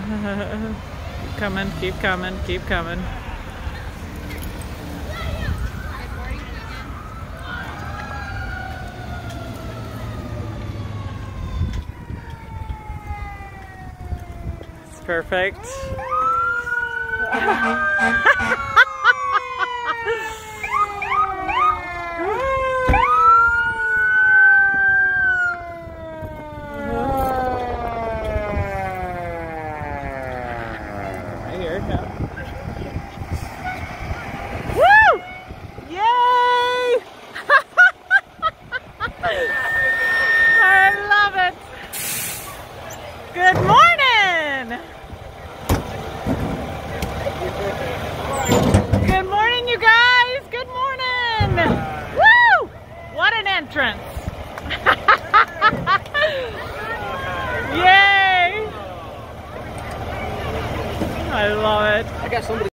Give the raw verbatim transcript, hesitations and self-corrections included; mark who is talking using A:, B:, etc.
A: Keep coming, keep coming, keep coming. It's perfect. Here it comes. Woo! Yay! I love it. Good morning. Good morning, you guys. Good morning. Woo! What an entrance. Yay! I love it.
B: I got somebody.